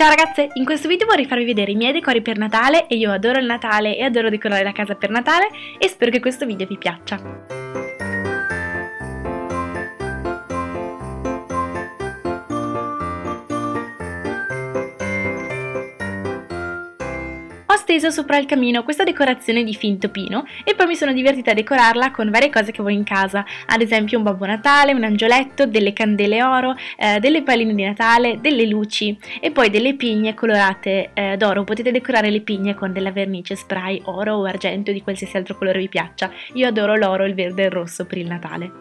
Ciao ragazze, in questo video vorrei farvi vedere i miei decori per Natale e io adoro il Natale e adoro decorare la casa per Natale e spero che questo video vi piaccia. Ho steso sopra il camino questa decorazione di finto pino e poi mi sono divertita a decorarla con varie cose che avevo in casa, ad esempio un Babbo Natale, un angioletto, delle candele oro, delle palline di Natale, delle luci e poi delle pigne colorate d'oro. Potete decorare le pigne con della vernice spray oro o argento, di qualsiasi altro colore vi piaccia. Io adoro l'oro, il verde e il rosso per il Natale.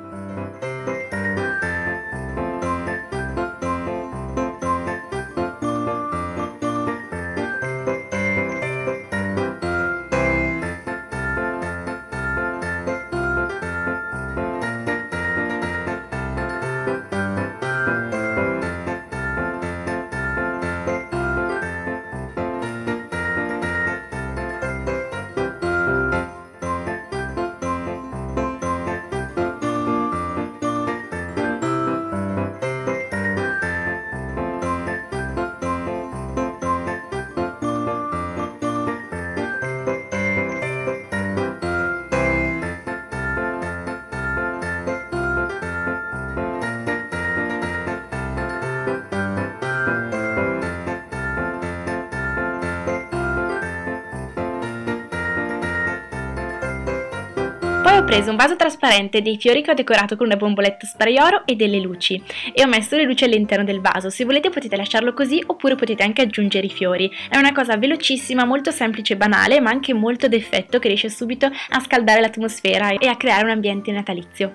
Poi ho preso un vaso trasparente, dei fiori che ho decorato con una bomboletta spray oro e delle luci e ho messo le luci all'interno del vaso. Se volete potete lasciarlo così oppure potete anche aggiungere i fiori. È una cosa velocissima, molto semplice e banale, ma anche molto d'effetto, che riesce subito a scaldare l'atmosfera e a creare un ambiente natalizio.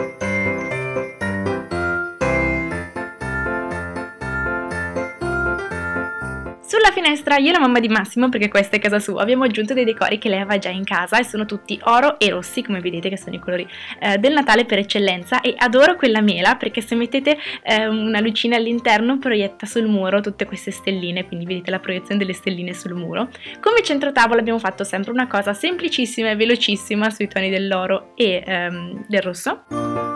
Sulla finestra io e la mamma di Massimo, perché questa è casa sua, abbiamo aggiunto dei decori che lei aveva già in casa e sono tutti oro e rossi, come vedete, che sono i colori del Natale per eccellenza, e adoro quella mela perché se mettete una lucina all'interno proietta sul muro tutte queste stelline, quindi vedete la proiezione delle stelline sul muro. Come centrotavolo abbiamo fatto sempre una cosa semplicissima e velocissima sui toni dell'oro e del rosso.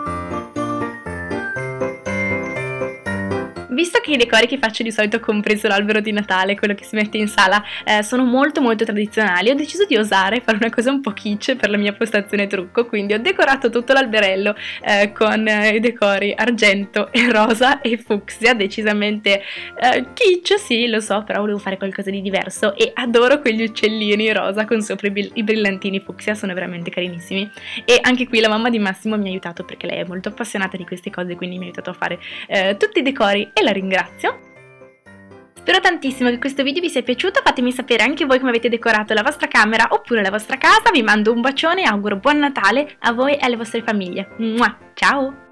Visto che i decori che faccio di solito, compreso l'albero di Natale, quello che si mette in sala, sono molto tradizionali, ho deciso di osare fare una cosa un po' kitsch per la mia postazione trucco, quindi ho decorato tutto l'alberello con i decori argento e rosa e fucsia, decisamente kitsch, sì, lo so, però volevo fare qualcosa di diverso e adoro quegli uccellini rosa con sopra i brillantini fucsia, sono veramente carinissimi. E anche qui la mamma di Massimo mi ha aiutato perché lei è molto appassionata di queste cose, quindi mi ha aiutato a fare tutti i decori e la ringrazio. Spero tantissimo che questo video vi sia piaciuto, fatemi sapere anche voi come avete decorato la vostra camera oppure la vostra casa, vi mando un bacione e auguro buon Natale a voi e alle vostre famiglie. Ciao!